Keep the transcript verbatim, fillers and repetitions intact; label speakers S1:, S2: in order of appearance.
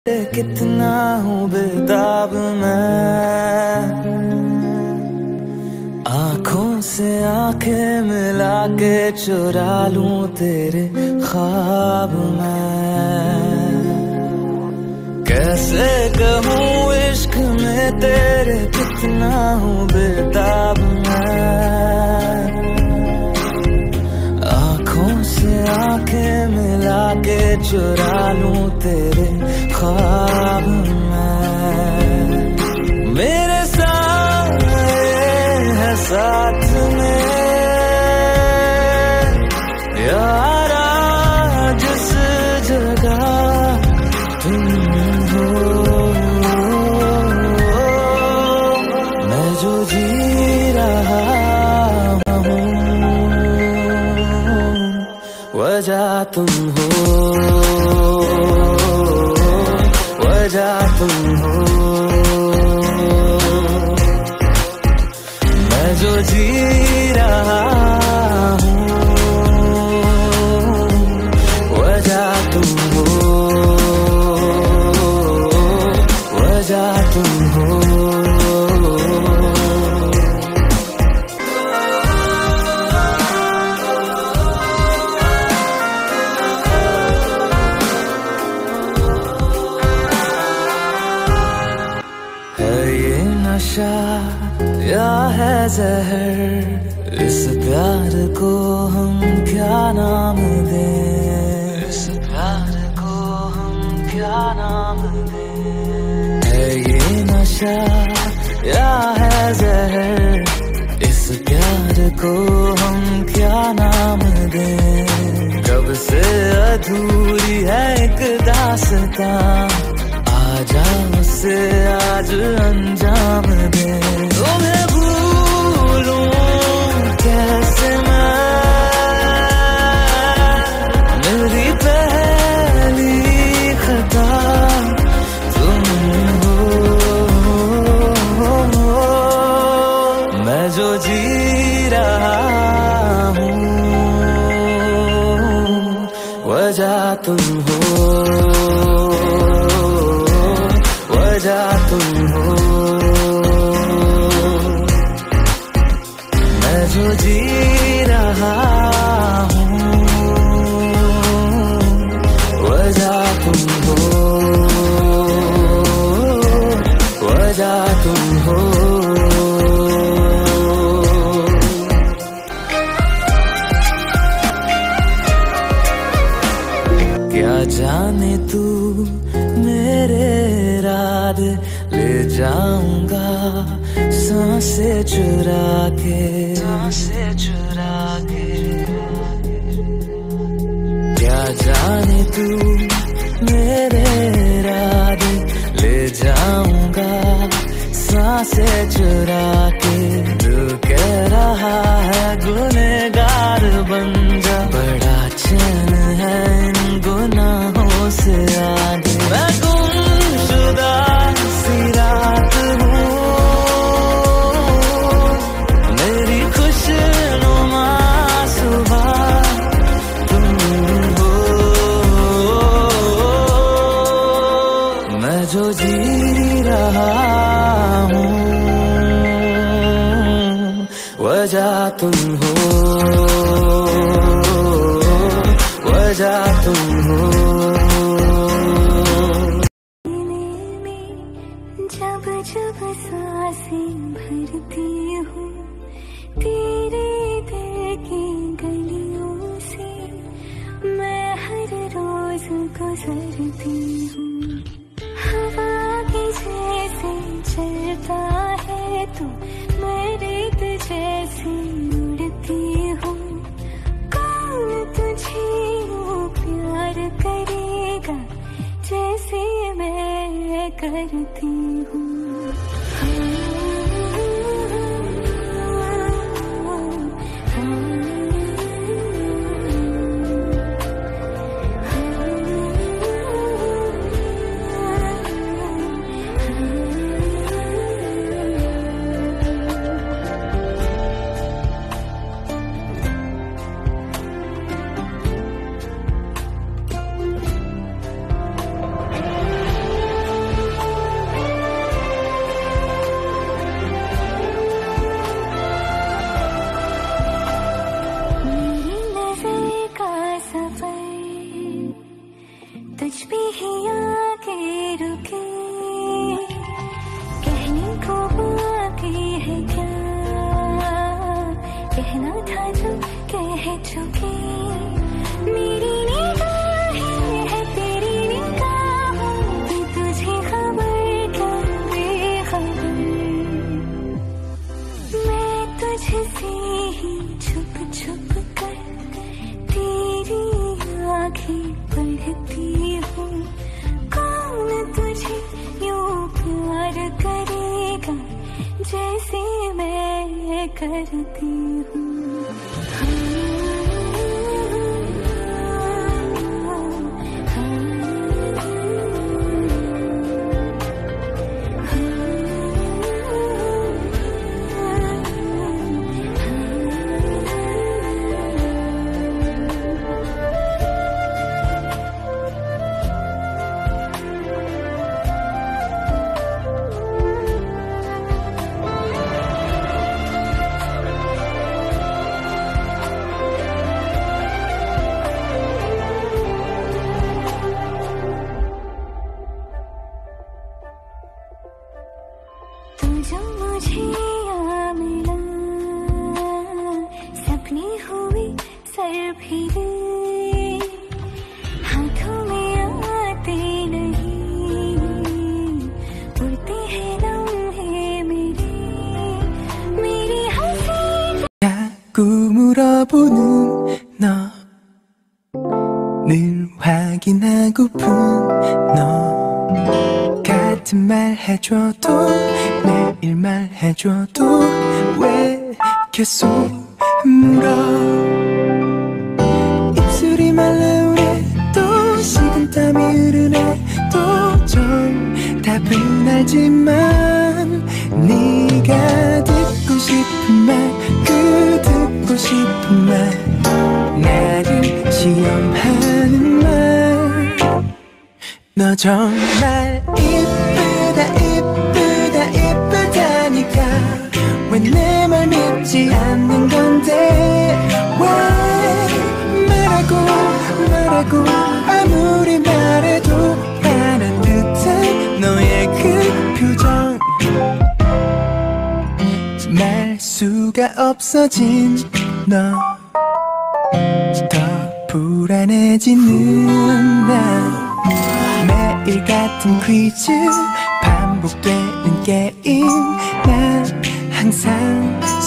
S1: कितना हूँ बेताब मैं, आँखों से आंखें मिला के चुरा लूं तेरे ख्वाब मैं। कैसे कहूँ इश्क में तेरे कितना हूँ बेताब मैं, आँखों से आंखें मिला के चुरा लूं तेरे ख्वाब मैं। मेरे साए है साथ में यारा जिस जगह तुम हो, मैं जो जी रहा हूँ वजह तुम हो, वजह तुम हो। मैं जो जी रहा हूँ वजह तुम हो, वजह तुम हो। नशा या है जहर, इस प्यार को हम क्या नाम दें, इस प्यार को हम क्या नाम दें। है ये नशा या है जहर, इस प्यार को हम क्या नाम दें। कब से अधूरी है एक दास्तां, आजा मुझसे आज अंजाम दे। तुम्हें भूलूं कैसे मैं, मेरी पहली खता तुम हो, मैं जो जी रहा हूँ वजह तुम हो, वजह तुम हो। मैं जो जी रहा हूँ वजह तुम हो, वजह तुम हो। क्या जाने तू मेरे इरादे ले जाऊंगा सांसें चुरा के, सांसें चुरा के। क्या जाने तू मेरे इरादे ले जाऊंगा सांसें चुरा के। दिल कह रहा है गुनहगार बन जा, बड़ा चैन है इन गुनाहों से आगे। मैं गुमशुदा सी रात हूँ, मेरी खुशनुमा सुबह तुम हो, मैं जो जी रहा हूँ वजह तुम हो, वजह तुम हो।
S2: जब जब सांसें भरती हूँ तेरे दिल की गलियों से, मैं हर रोज गुजरती हूँ। हवा की जैसे चलता है तू, मैं रेत जैसी उड़ती हूँ। कौन तुझे यूँ प्यार करेगा जैसे मैं करती हूँ। करती हूँ। तू जो मुझे यहाँ मिला, सपने हुए सर फिरे, हाथों में आते नहीं, उड़ते हैं लम्हे मेरे, मेरी हंसी।
S1: 자꾸 물어보는 너, 늘 확인하고픈 너, 같은 말 해줘도 매일 말해줘도 왜 계속 물어. 입술이 말라오네 또 식은땀이 흐르네 또 좀 답은 알지만 네가 듣고 싶은 말 그 듣고 싶은 말 나를 시험하는 말. 너 정말 이쁘다 이쁘다 이쁘다니까 왜 내 말 믿지 않는 건데 왜 말하고 말하고 아무리 말해도 안 한 듯한 너의 그 표정 말 수가 없어진 너 더 불안해지는 나 매일 같은 퀴즈 반복되는 게임 난 항상